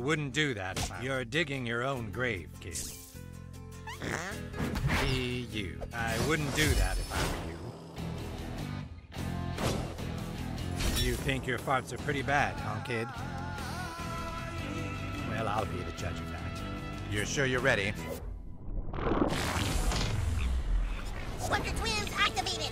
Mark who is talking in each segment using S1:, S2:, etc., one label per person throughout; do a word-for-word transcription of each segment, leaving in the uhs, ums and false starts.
S1: wouldn't do that if I... You're digging your own grave, kid. Be you. I wouldn't do that if I were you. You think your farts are pretty bad, huh, kid? Well, I'll be the judge of that. You're sure you're ready?
S2: Wonder Twins activated!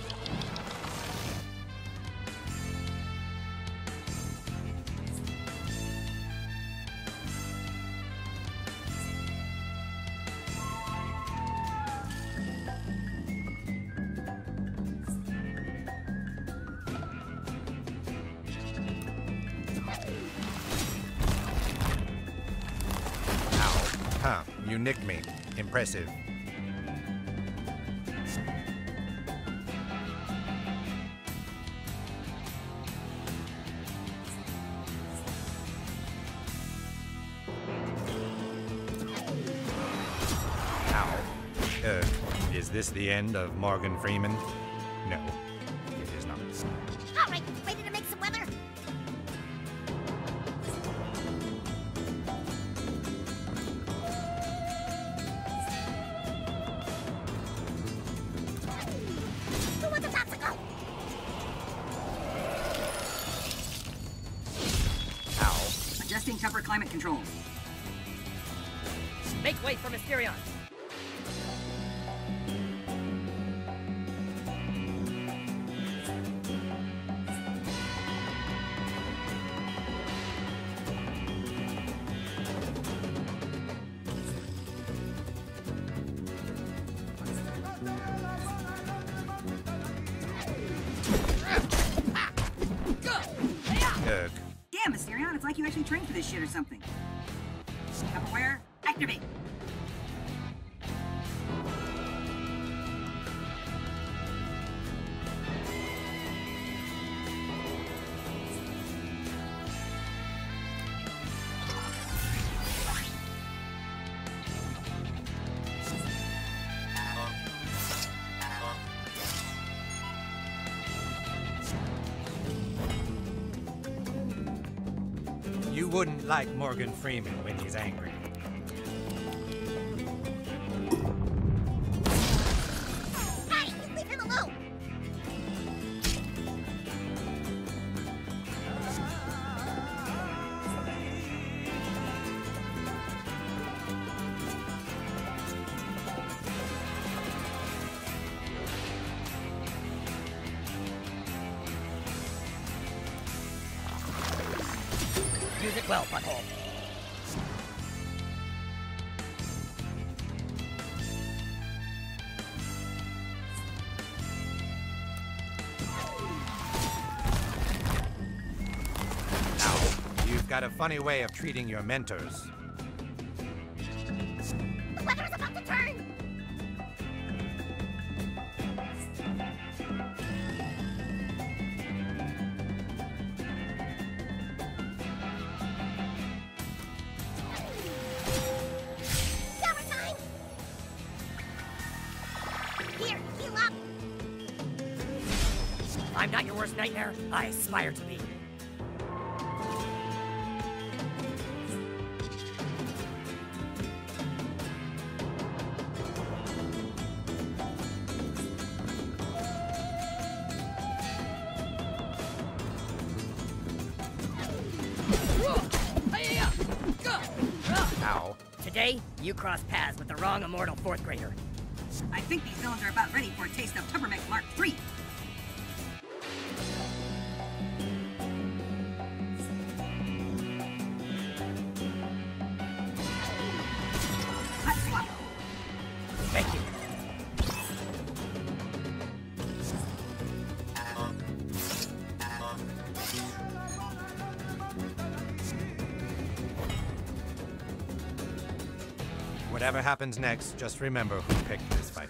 S1: Huh, you nicked me. Impressive. Ow. Uh, is this the end of Morgan Freeman? No, it is not.
S2: All right, ready to make some weather? Who wants a popsicle?
S1: Ow.
S3: Adjusting upper climate controls.
S4: Make way for Mysterion.
S1: Ugh.
S3: Damn, Mysterion, it's like you actually trained for this shit or something. Tupperware, activate.
S1: You wouldn't like Morgan Freeman when he's angry.
S2: Hey, leave him alone!
S4: Use it well, butthole.
S1: Now, you've got a funny way of treating your mentors.
S2: The weather is about to turn! Shower time! Here, heal up!
S4: I'm not your worst nightmare. I aspire to be.
S1: Ow.
S4: Today, you cross paths with the wrong immortal fourth grader.
S3: I think these villains are about ready for a taste of Tuppermix Mark three. Hot swap.
S4: Thank you.
S1: Whatever happens next, just remember who picked this fight.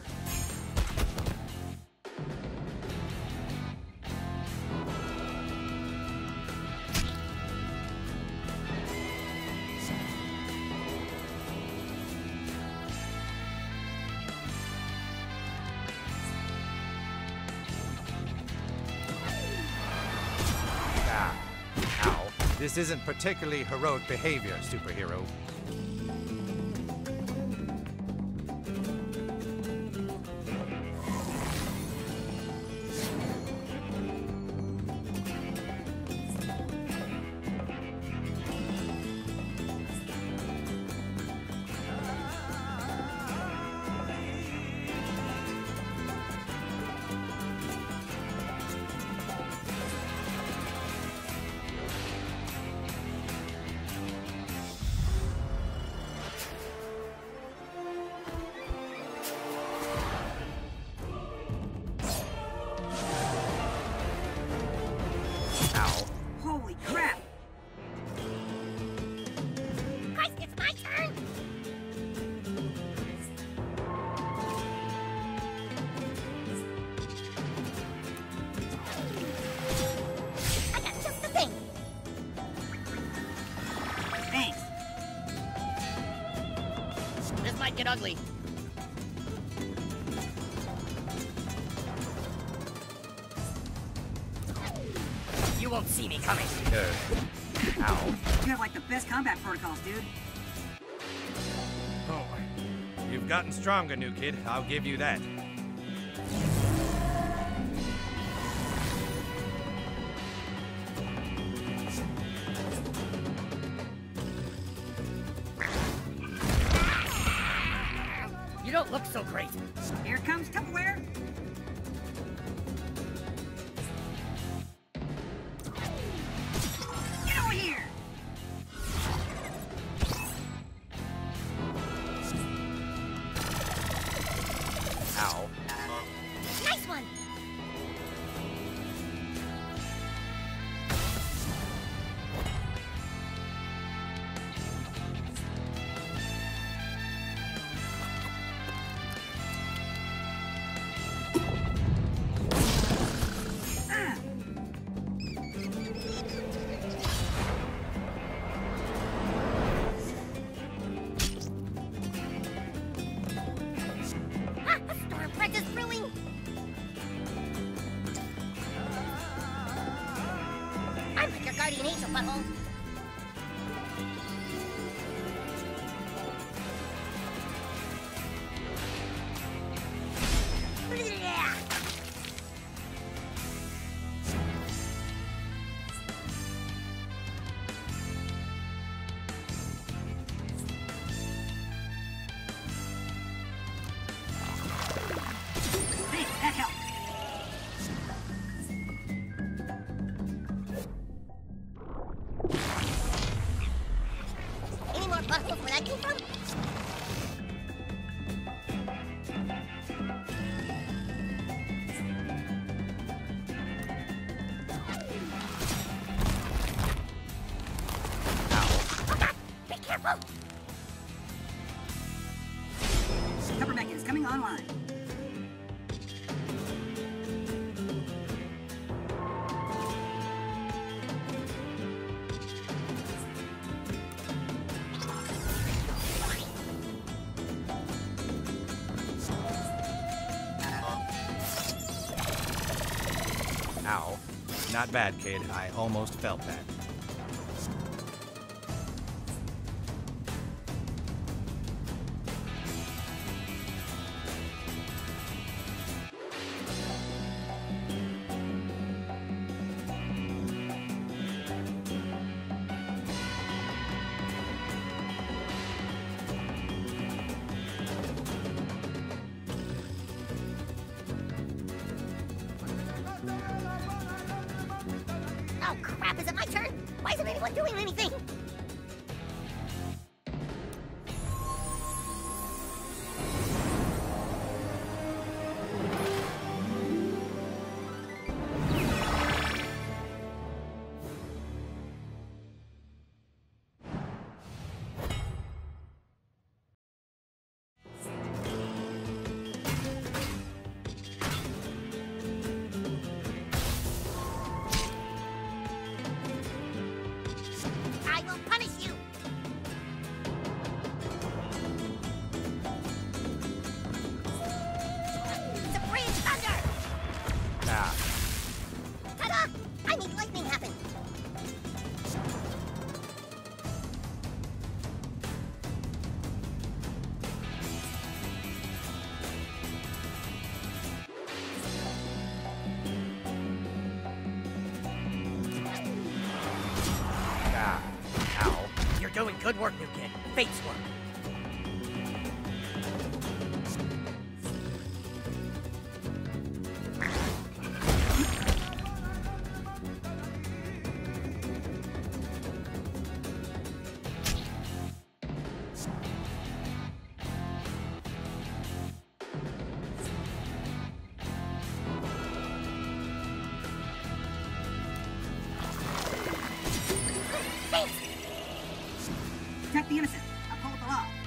S1: This isn't particularly heroic behavior, superhero.
S3: Holy crap!
S2: Christ, it's my turn! I got just the thing!
S3: Thanks.
S4: This might get ugly. You won't see me coming.
S1: Uh, ow.
S3: You have like the best combat protocols, dude.
S1: Oh, you've gotten stronger, new kid. I'll give you that.
S4: You don't look so great.
S3: Here comes Tupperware. Get over here!
S1: Ow.
S2: Nice one!
S3: Ah!
S2: Ah, a storm front is brewing! I'm like your guardian angel, butthole! Yeah.
S3: Thanks, that helped.
S2: Any more buttholes where that came from? Oh God! Be careful!
S3: Cover mech is coming online.
S1: Ow. Not bad, kid. I almost felt that.
S2: Oh crap, is it my turn? Why isn't anyone doing anything? I
S4: Good work, new kid. Fate's work.
S3: Protect the innocent. Uphold the law.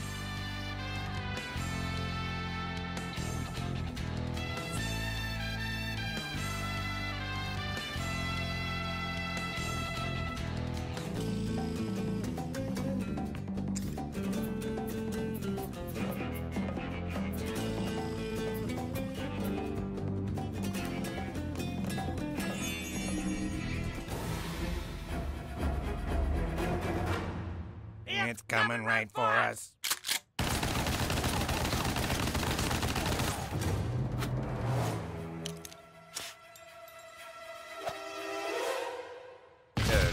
S1: It's coming right for us. Uh,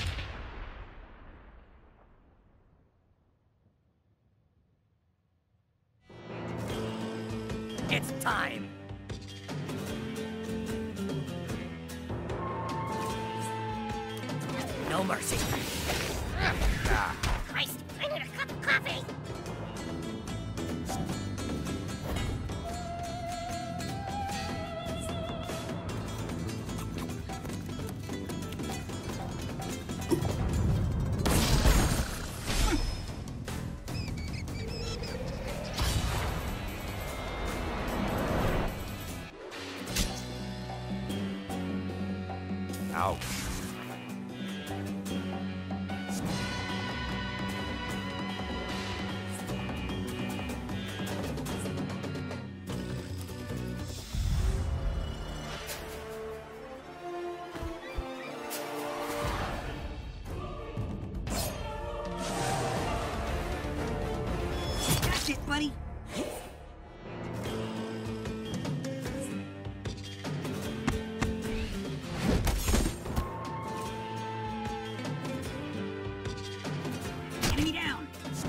S4: It's time. No mercy.
S1: ah.
S2: Christ, I need a cup of coffee.
S1: Ouch.
S3: That's it, buddy. Enemy down.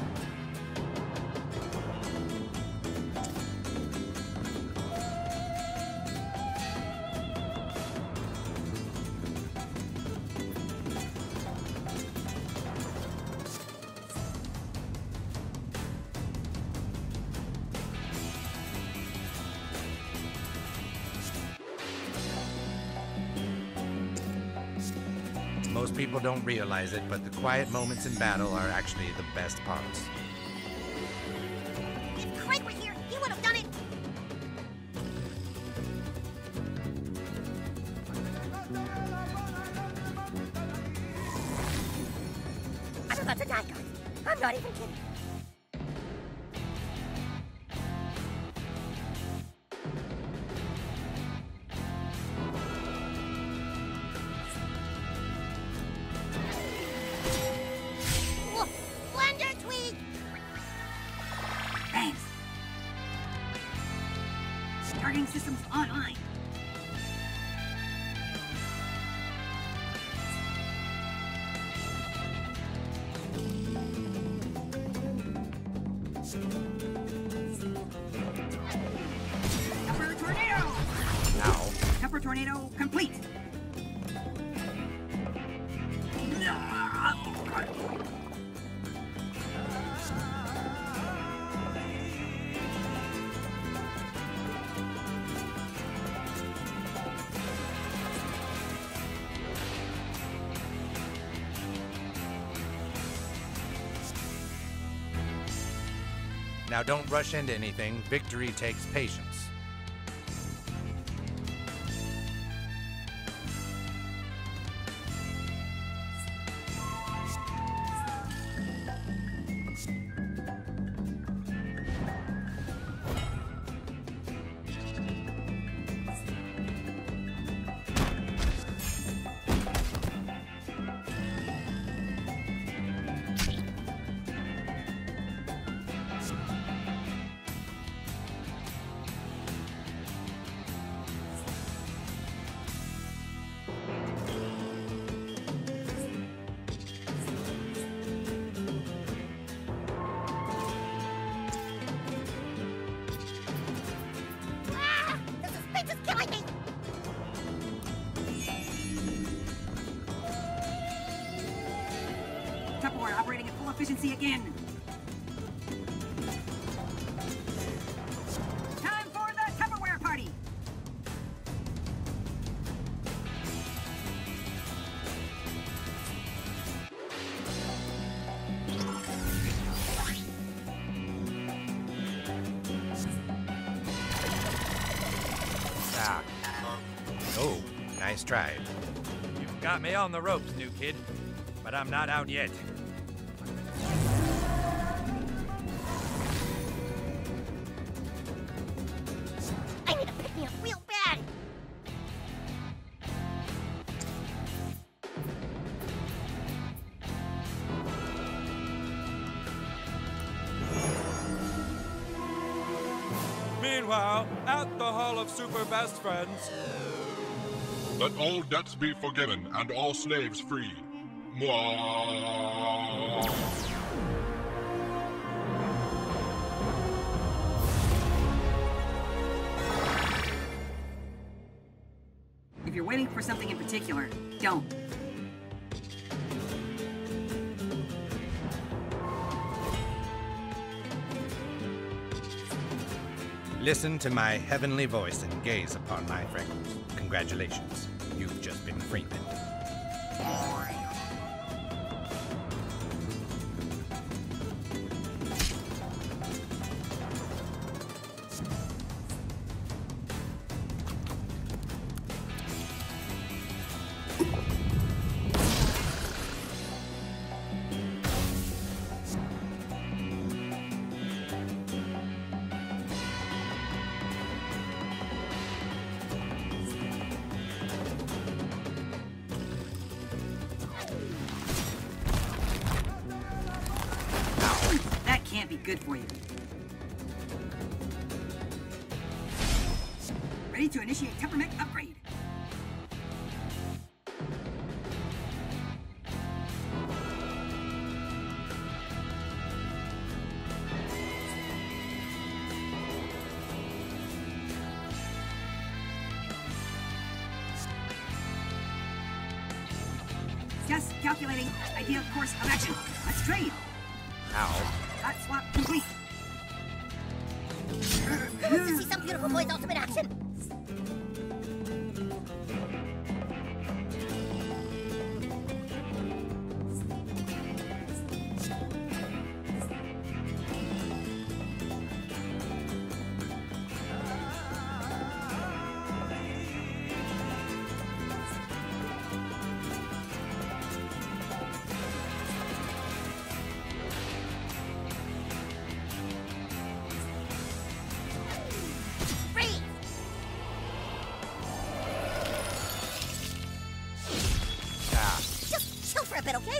S1: Most people don't realize it, but the quiet moments in battle are actually the best parts.
S2: If Craig were here, he would have done it. I'm about to die, guys. I'm not even kidding. Whoa, Blender Tweak!
S3: Thanks. Targeting systems online. Cover the tornado!
S1: Now,
S3: Cover tornado complete.
S1: now don't rush into anything. Victory takes patience.
S3: efficiency again. Time for the Tupperware party.
S1: Ah. Oh, nice try.
S5: You've got me on the ropes, new kid. But I'm not out yet.
S2: I need to pick me up real bad.
S5: Meanwhile, at the Hall of Super Best Friends.
S6: Let all debts be forgiven and all slaves free. Mwah.
S3: If you're waiting for something in particular, don't.
S1: Listen to my heavenly voice and gaze upon my freckles. Congratulations, you've just been Freeman.
S3: That can't be good for you. Ready to initiate temperament upgrade. Just calculating ideal course of action. Let's trade.
S1: Ow.
S3: Hot swap complete.
S2: Who wants to see some beautiful boy's ultimate action? Freeze!
S1: Ah.
S2: Just chill for a bit, okay?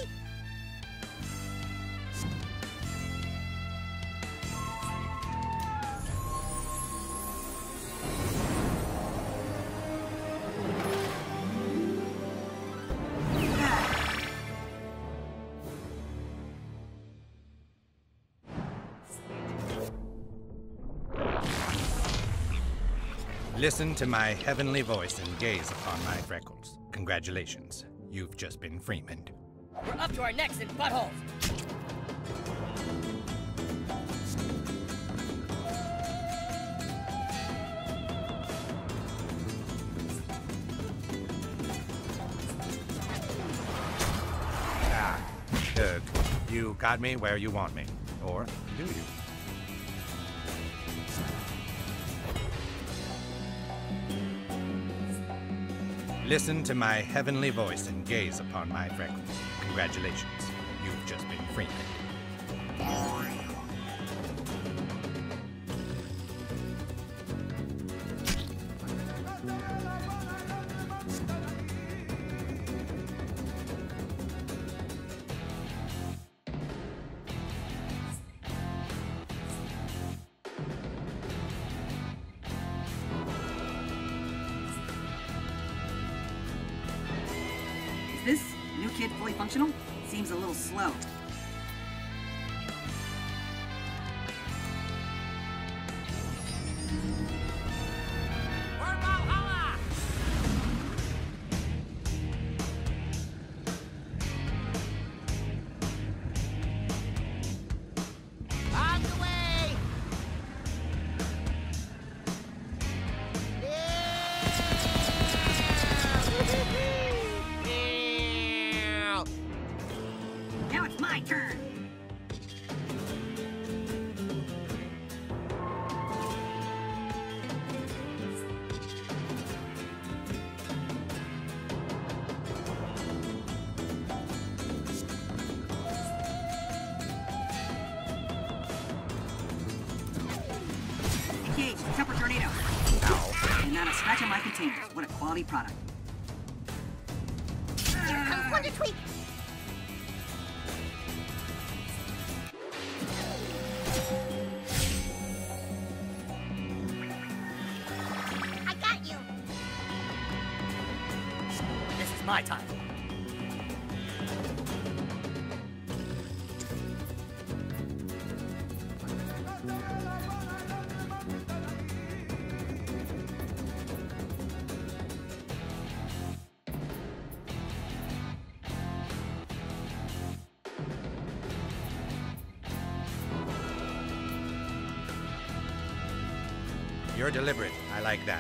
S1: Listen to my heavenly voice and gaze upon my freckles. Congratulations, you've just been Freeman.
S4: We're up to our necks in buttholes.
S1: Ah, good. You got me where you want me. Or do you? Listen to my heavenly voice and gaze upon my freckles. Congratulations, you've just been Freeman.
S3: Is this new kid fully functional? Seems a little slow. not a scratch on my containers. What a quality product.
S2: Here comes Wonder Tweak. I got you.
S4: This is my time.
S1: You're deliberate. I like that.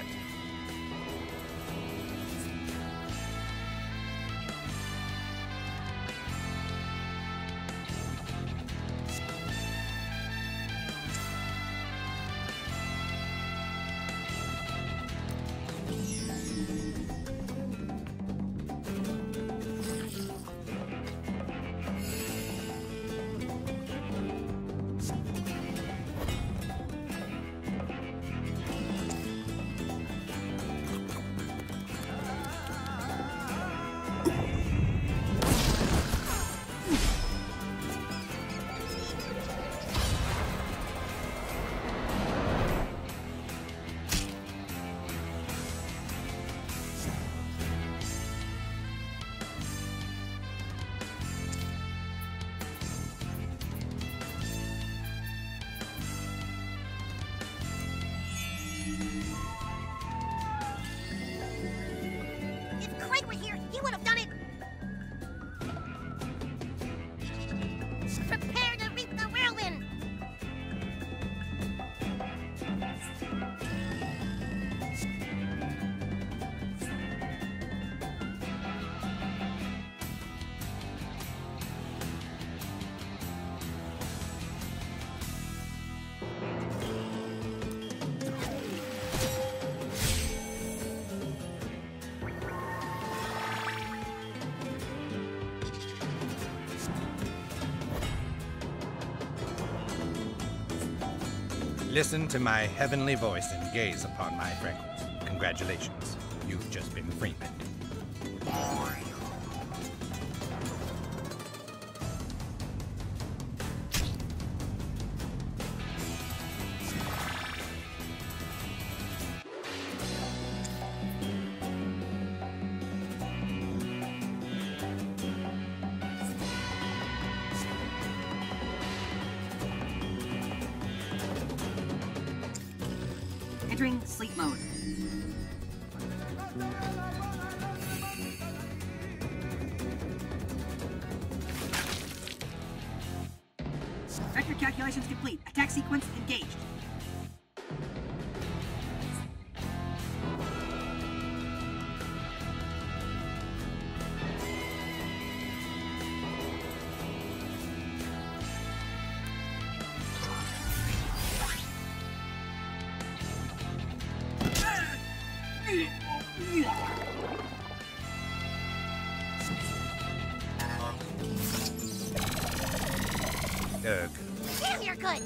S2: If Craig were here, he would have done it. Prepare to reap the whirlwind.
S1: Listen to my heavenly voice and gaze upon my freckles. Congratulations. You've just been Freeman.
S3: Entering sleep mode. Vector calculations complete. Attack sequence engaged.
S1: Ugh.
S2: Damn, you're good.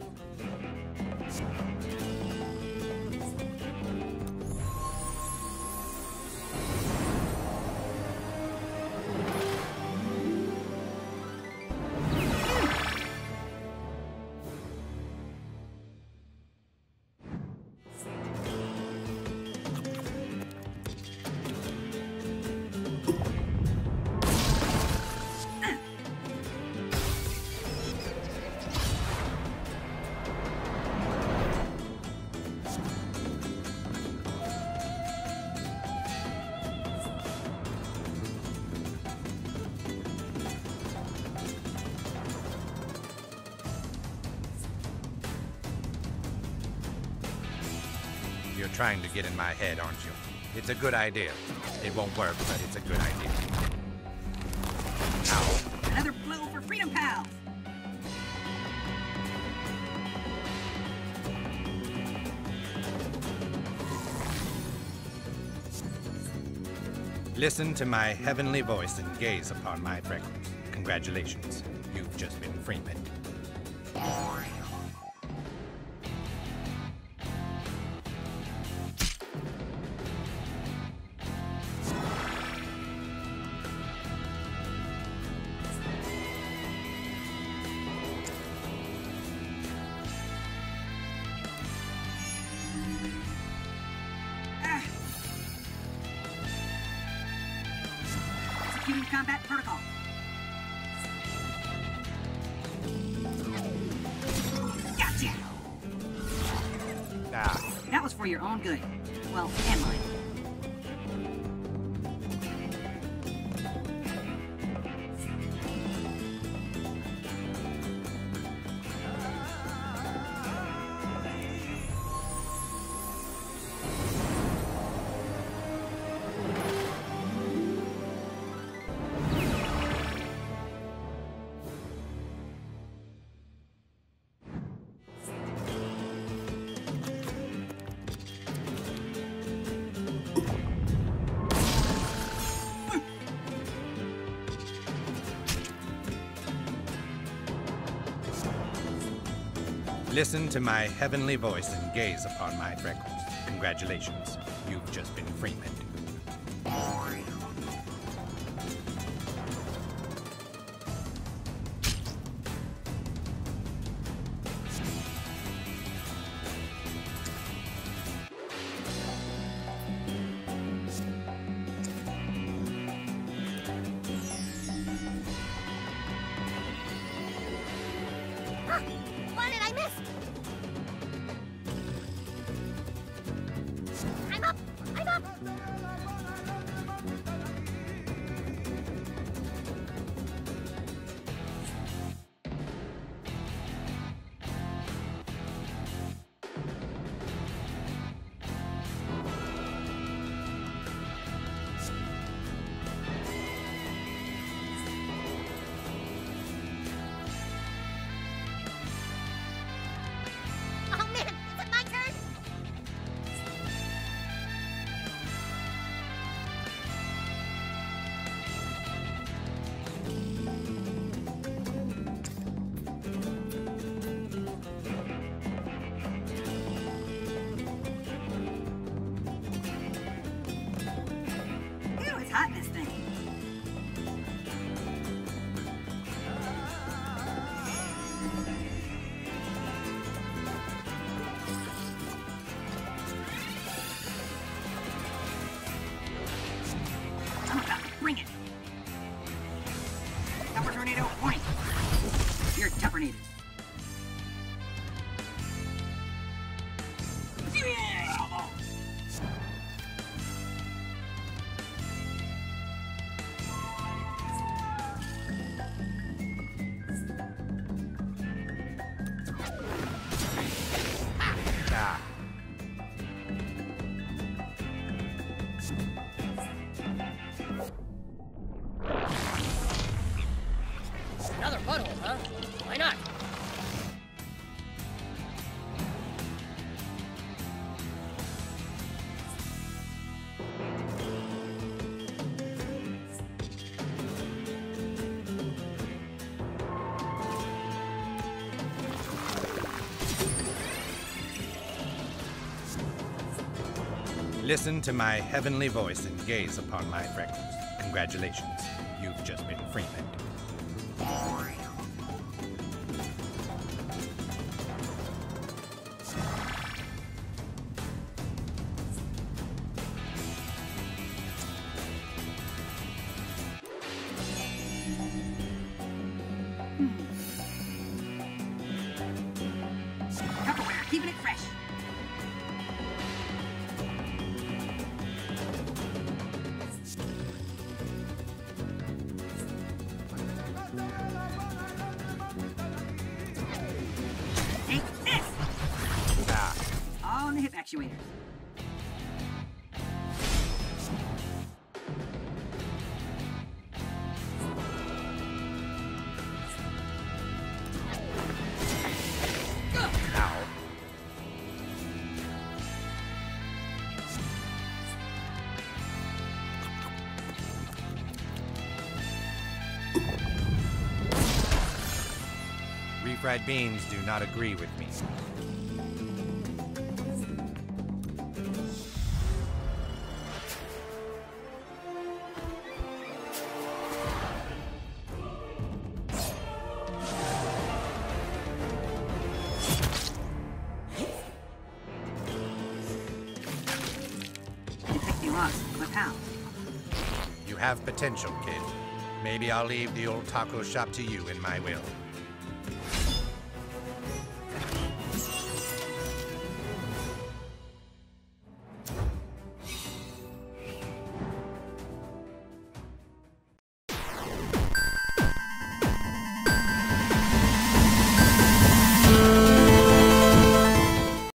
S1: You're trying to get in my head, aren't you? It's a good idea. It won't work, but it's a good idea. Ow.
S3: Another blow for Freedom Pals!
S1: Listen to my heavenly voice and gaze upon my freckles. Congratulations. You've just been Freeman.
S3: Moving to combat protocol. Gotcha!
S1: Ah.
S3: That was for your own good. Well, and mine.
S1: Listen to my heavenly voice and gaze upon my freckles. Congratulations, you've just been Freeman.
S2: Ah, what did I miss? I'm up! I'm up! Oh man, is it my turn?
S3: Ew, it's hot in this thing. I'm about to bring it. Tupper tornado, point. You're tuppernated.
S1: Ah.
S4: Another butthole, huh? Why not?
S1: Listen to my heavenly voice and gaze upon my freckles. Congratulations, you've just been Freeman.
S3: Tupperware, keeping it fresh. Take this!
S1: Ah.
S3: All in the hip actuators.
S1: Ow. Refried beans do not agree with me.
S3: You picked me lost, my pal.
S1: You have potential, kid. Maybe I'll leave the old taco shop to you in my will.